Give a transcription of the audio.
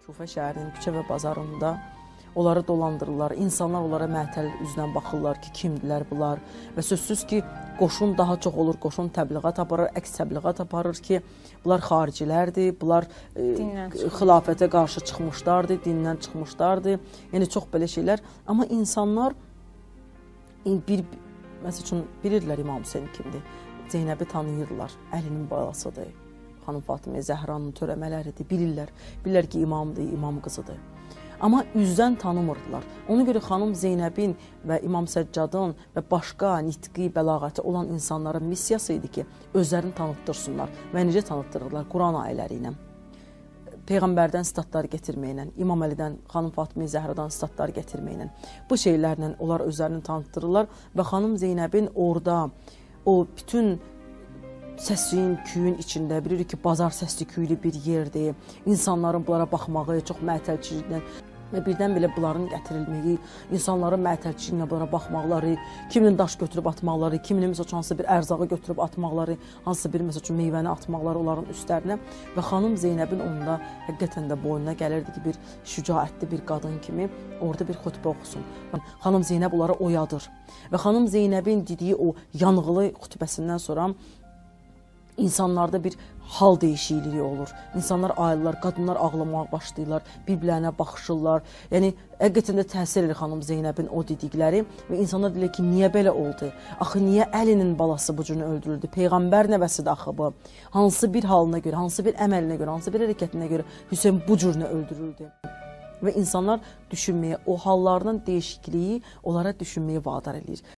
Kufə şəhərinin küçə və bazarında onları dolandırırlar. İnsanlar onlara məhtəl üzlə baxırlar ki, kimdilər bunlar. Və sözsüz ki, qoşun daha çox olur, qoşun təbliğat aparır, əks təbliğat aparır ki, bunlar xaricilərdir, bunlar xilafətə qarşı çıxmışlardır, dindən çıxmışlardır. Yəni, çox belə şeylər. Amma insanlar, məsəl üçün, bilirlər İmam Hüseyin kimdir. Zeynəbi tanıyırlar, Əlinin balasıdır. Xanım Fatimə Zəhranın törəmələridir, bilirlər ki, imamdır, imam qızıdır. Amma üzdən tanımırdılar. Ona görə xanım Zeynəbin və İmam Səccadın və başqa nitqi, bəlağəti olan insanların missiyası idi ki, özlərini tanıtdırsınlar və necə tanıtdırırlar? Quran ayələri ilə, Peyğəmbərdən statlar gətirməklə, İmam Əlidən, xanım Fatimə Zəhradan statlar gətirməklə, bu şeylərlə onlar özlərini tanıtdırırlar və xanım Zeynəbin orada o bütün səsliyin, küyün içində, bilirik ki, bazar səsli küylü bir yerdir. İnsanların bunlara baxmağı, çox məhtəlçiliklə və birdən belə bunların gətirilməyi, insanların məhtəlçiliklə bunlara baxmaqları, kiminin daş götürüb atmaqları, kiminin məsəl üçün hansısa bir ərzağı götürüb atmaqları, hansısa bir məsəl üçün meyvəni atmaqları onların üstlərinə və xanım Zeynəbin onda həqiqətən də boynuna gəlirdi ki, bir şücaətli bir qadın kimi orada bir xutbə oxusun. Xanım Zeynəb onları oyadır və xanım Zeynəbin dediyi o yanğılı xutbəsindən sonra İnsanlarda bir hal dəyişikliyi olur. İnsanlar ayılırlar, qadınlar ağlamağa başlayırlar, bir-birlərinə baxışırlar. Yəni, həqiqətən də təsir edir xanım Zeynəbin o dedikləri və insanlar deyirlər ki, niyə belə oldu? Axı, niyə Əlinin balası bu cürünü öldürüldü? Peyğəmbər nəvəsidir axı bu. Hansı bir halına görə, hansı bir əməlinə görə, hansı bir hərəkətinə görə Hüseyin bu cürünü öldürüldü? Və insanlar düşünməyə, o hallarının dəyişikliyi onlara düşünməyə vadar edir.